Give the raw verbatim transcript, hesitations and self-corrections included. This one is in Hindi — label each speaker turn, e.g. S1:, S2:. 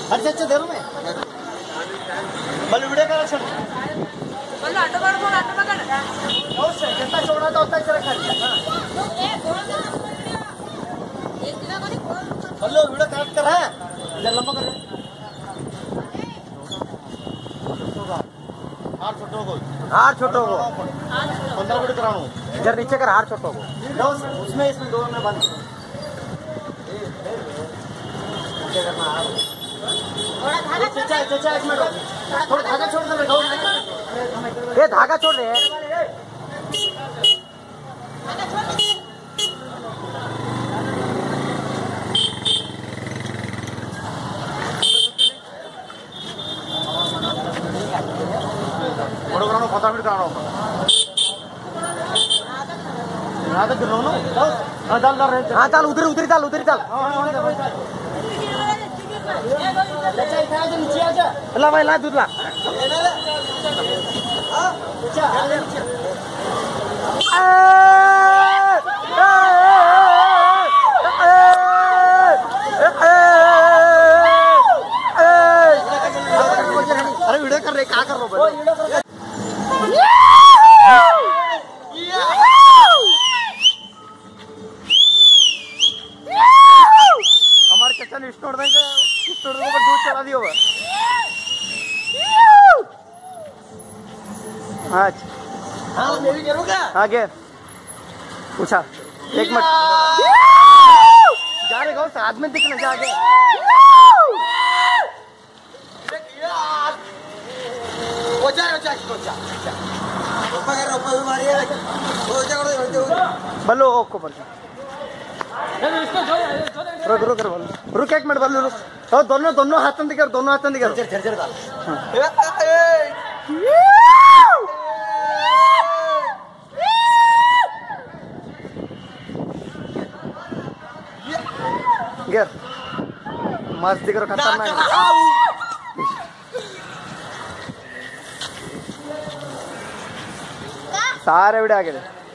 S1: अच्छा अच्छा देर में बल वीडियो करा छोड़
S2: बल अड्ड ಮಾಡ್ಕೊಂಡು ಅಡ್ಡ ಮಗನ
S1: और से कितना छोड़ा था उतना चला खाली
S2: ए थोड़ा सा एक दिन कोनी
S1: बल्लो वीडियो कट कर है जल लंबा कर हार छोटो को
S3: हार छोटो को
S1: पंद्रह वीडियो कराऊं
S3: इधर नीचे कर हार छोटो को
S1: उसमें इसमें दोनों में बंद क्या करना
S2: थोड़ा धागा
S1: चाचा चाचा एक मिनट थोड़ा धागा छोड़ दे गाओ
S3: ये धागा छोड़ रहे हैं
S2: धागा छोड़ दे
S1: बड़ो करानो पता फिर करानो रात के रोनो हां डाल डाल रहे
S3: हाँ चल उधर उधर चल उधर चल
S1: चाचा इधर आ नीचे आ जा
S3: ला भाई ला दूध ला
S1: हां चाचा आ नीचे अरे वीडियो कर रहे क्या कर रहे हो हमारे चाचा ने स्टोर देंगे स्टोर के ऊपर दूध चढ़ा दिया हुआ अच्छा हाँ मैं भी करूँगा आगे पूछा एक मिनट जा रहे गाँव साथ में दिखने जाके बल्लो ओको बल्लो रुक रुक बल्लो रुक एक मिनट बल्लो रुक तो दोनों दोनों हाथों दिखे दोनों हाथों दिखे झर झर डाल गिर मस्त दिख रहा खतरनाक सारे वीडियो आगे